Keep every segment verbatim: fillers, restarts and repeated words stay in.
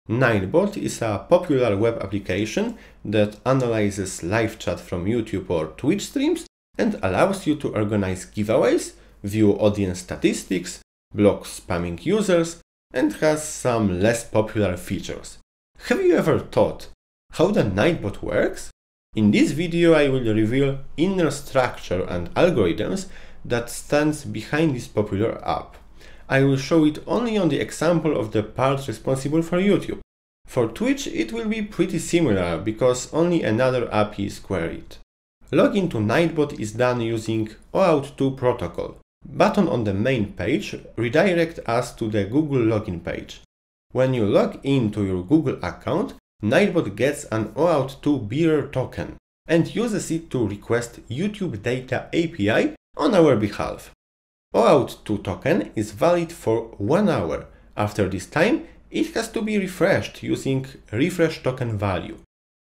Nightbot is a popular web application that analyzes live chat from YouTube or Twitch streams and allows you to organize giveaways, view audience statistics, block spamming users, and has some less popular features. Have you ever thought how the Nightbot works? In this video I will reveal inner structure and algorithms that stands behind this popular app. I will show it only on the example of the part responsible for YouTube. For Twitch it will be pretty similar because only another A P I is queried. Login to Nightbot is done using OAuth two protocol. Button on the main page redirects us to the Google login page. When you log into your Google account, Nightbot gets an OAuth two bearer token and uses it to request YouTube data A P I on our behalf. OAuth two token is valid for one hour. After this time, it has to be refreshed using refresh token value.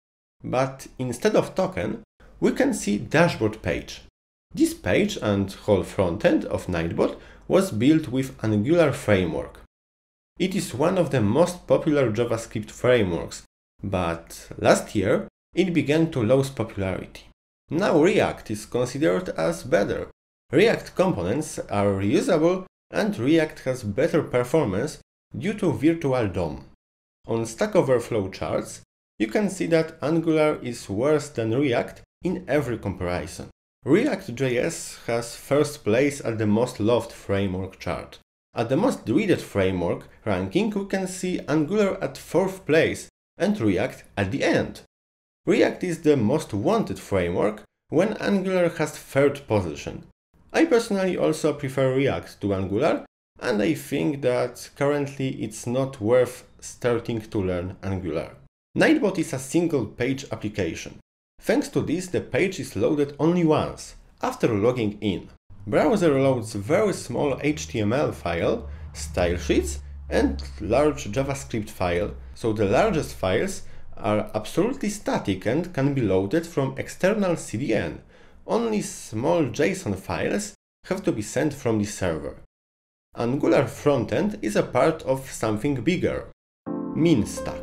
But instead of token, we can see dashboard page. This page and whole frontend of Nightbot was built with Angular framework. It is one of the most popular JavaScript frameworks, but last year it began to lose popularity. Now React is considered as better. React components are reusable and React has better performance due to Virtual D O M. On Stack Overflow charts, you can see that Angular is worse than React in every comparison. React.js has first place at the most loved framework chart. At the most read framework ranking, we can see Angular at fourth place and React at the end. React is the most wanted framework when Angular has third position. I personally also prefer React to Angular, and I think that currently it's not worth starting to learn Angular. Nightbot is a single page application. Thanks to this, the page is loaded only once, after logging in. Browser loads very small H T M L file, style sheets, and large JavaScript file, so the largest files are absolutely static and can be loaded from external C D N. Only small JSON files have to be sent from the server. Angular frontend is a part of something bigger. MinStack.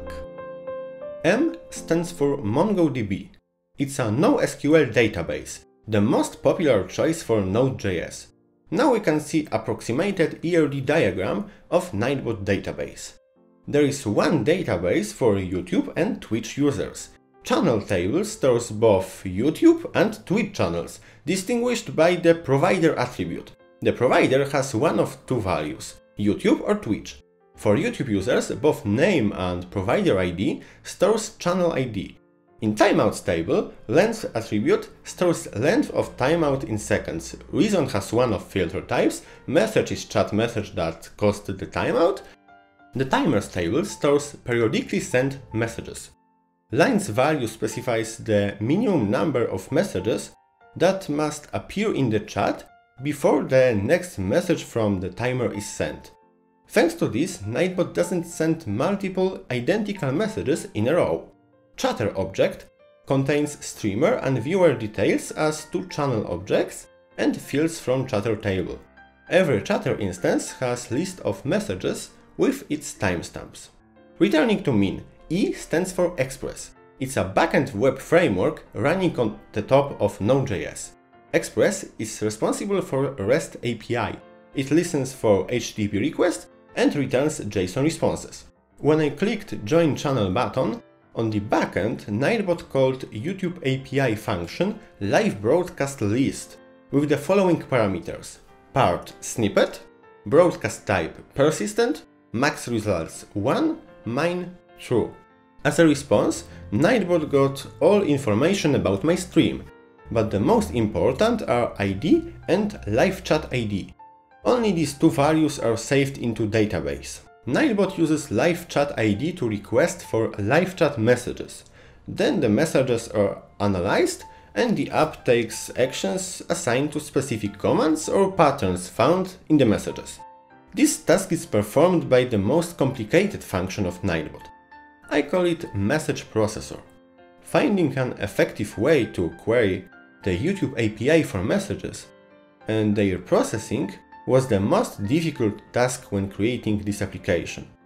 M stands for MongoDB. It's a NoSQL database, the most popular choice for Node.js. Now we can see approximated E R D diagram of Nightbot database. There is one database for YouTube and Twitch users. Channel table stores both YouTube and Twitch channels, distinguished by the provider attribute. The provider has one of two values, YouTube or Twitch. For YouTube users, both name and provider I D stores channel I D. In timeouts table, length attribute stores length of timeout in seconds. Reason has one of filter types, message is chat message that caused the timeout. The timers table stores periodically sent messages. Lines value specifies the minimum number of messages that must appear in the chat before the next message from the timer is sent. Thanks to this, Nightbot doesn't send multiple identical messages in a row. Chatter object contains streamer and viewer details as two channel objects and fields from chatter table. Every chatter instance has list of messages with its timestamps. Returning to Min, E stands for Express. It's a backend web framework running on the top of Node.js. Express is responsible for REST A P I. It listens for H T T P requests and returns JSON responses. When I clicked Join Channel button, on the backend, Nightbot called YouTube A P I function live broadcast list with the following parameters: part snippet, broadcast type persistent, max results one, min true. As a response, Nightbot got all information about my stream, but the most important are I D and live chat I D. Only these two values are saved into database. Nightbot uses live chat I D to request for live chat messages. Then the messages are analyzed and the app takes actions assigned to specific commands or patterns found in the messages. This task is performed by the most complicated function of Nightbot. I call it message processor. Finding an effective way to query the YouTube A P I for messages and their processing was the most difficult task when creating this application.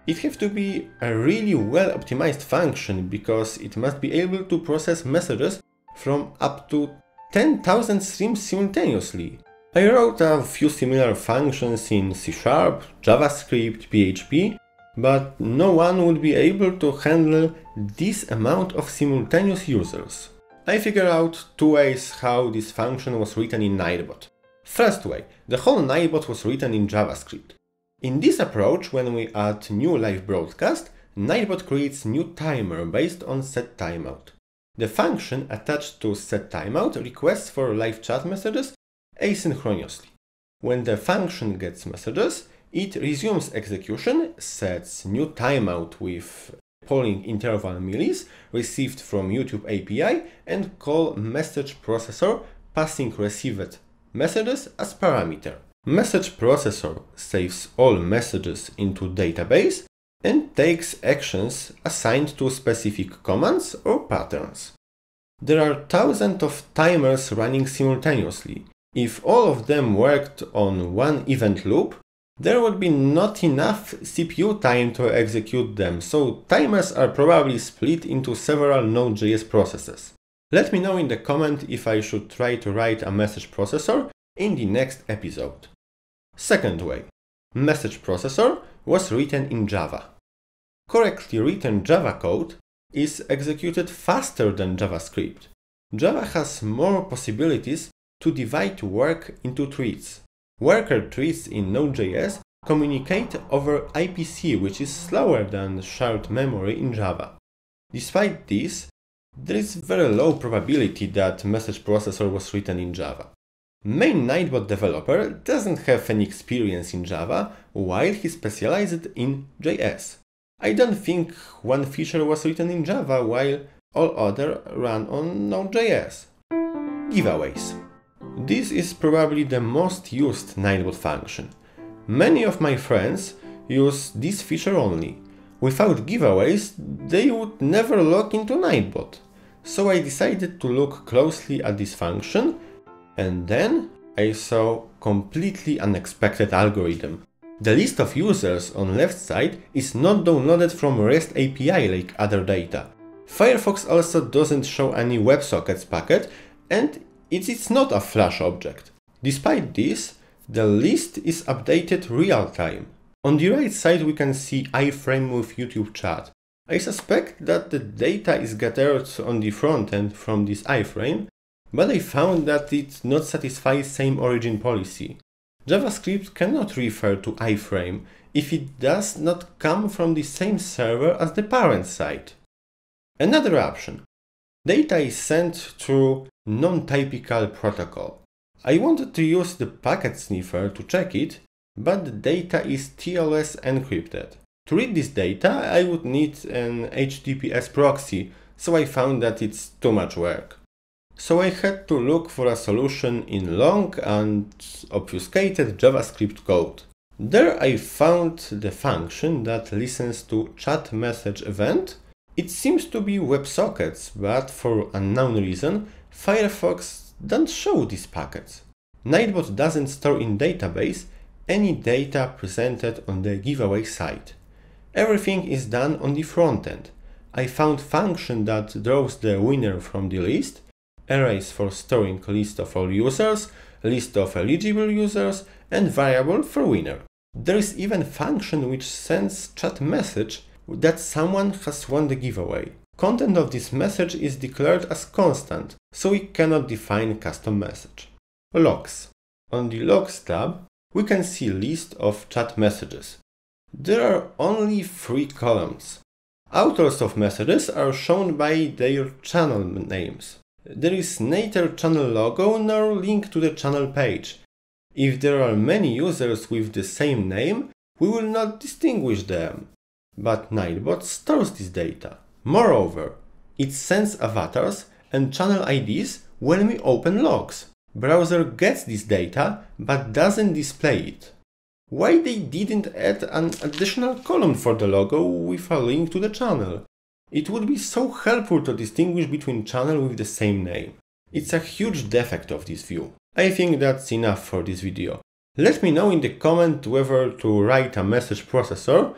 It has to be a really well optimized function because it must be able to process messages from up to ten thousand streams simultaneously. I wrote a few similar functions in C sharp, JavaScript, P H P, but no one would be able to handle this amount of simultaneous users. I figured out two ways how this function was written in Nightbot. First way, the whole Nightbot was written in JavaScript. In this approach, when we add new live broadcast, Nightbot creates new timer based on setTimeout. The function attached to setTimeout requests for live chat messages asynchronously. When the function gets messages, it resumes execution, sets new timeout with polling interval millis received from YouTube A P I, and call message processor passing received messages as parameter. Message processor saves all messages into database and takes actions assigned to specific commands or patterns. There are thousands of timers running simultaneously. If all of them worked on one event loop, there would be not enough C P U time to execute them, so timers are probably split into several Node.js processes. Let me know in the comment if I should try to write a message processor in the next episode. Second way. Message processor was written in Java. Correctly written Java code is executed faster than JavaScript. Java has more possibilities to divide work into threads. Worker threads in Node.js communicate over I P C, which is slower than shared memory in Java. Despite this, there is very low probability that message processor was written in Java. Main Nightbot developer doesn't have any experience in Java, while he specialized in J S. I don't think one feature was written in Java, while all other run on Node.js. Giveaways. This is probably the most used Nightbot function. Many of my friends use this feature only. Without giveaways, they would never log into Nightbot. So I decided to look closely at this function, and then I saw completely unexpected algorithm. The list of users on left side is not downloaded from REST A P I like other data. Firefox also doesn't show any WebSockets packet, and it is not a Flash object. Despite this, the list is updated real-time. On the right side we can see iframe with YouTube chat. I suspect that the data is gathered on the front end from this iframe, but I found that it not satisfies same origin policy. JavaScript cannot refer to iframe if it does not come from the same server as the parent site. Another option. Data is sent through non-typical protocol. I wanted to use the packet sniffer to check it, but the data is T L S encrypted. To read this data, I would need an H T T P S proxy, so I found that it's too much work. So I had to look for a solution in long and obfuscated JavaScript code. There I found the function that listens to chat message event. It seems to be WebSockets, but for unknown reason, Firefox don't show these packets. Nightbot doesn't store in database any data presented on the giveaway site. Everything is done on the front end. I found function that draws the winner from the list, arrays for storing list of all users, list of eligible users, and variable for winner. There is even function which sends chat message that someone has won the giveaway. Content of this message is declared as constant, so we cannot define custom message. Logs. On the Logs tab, we can see list of chat messages. There are only three columns. Authors of messages are shown by their channel names. There is neither channel logo nor link to the channel page. If there are many users with the same name, we will not distinguish them. But Nightbot stores this data. Moreover, it sends avatars and channel I Ds when we open logs. Browser gets this data but doesn't display it. Why they didn't add an additional column for the logo with a link to the channel? It would be so helpful to distinguish between channels with the same name. It's a huge defect of this view. I think that's enough for this video. Let me know in the comment whether to write a message processor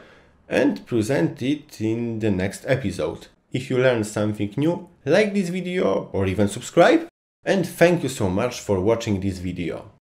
and present it in the next episode. If you learned something new, like this video or even subscribe, and thank you so much for watching this video.